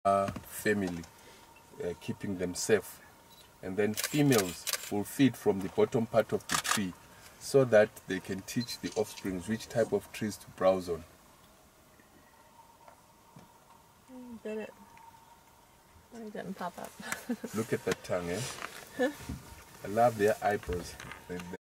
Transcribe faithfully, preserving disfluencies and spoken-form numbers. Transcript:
family, uh, keeping them safe. And then females will feed from the bottom part of the tree so that they can teach the offsprings which type of trees to browse on. Did it. It didn't pop up. Look at that tongue, eh? I love their eyebrows.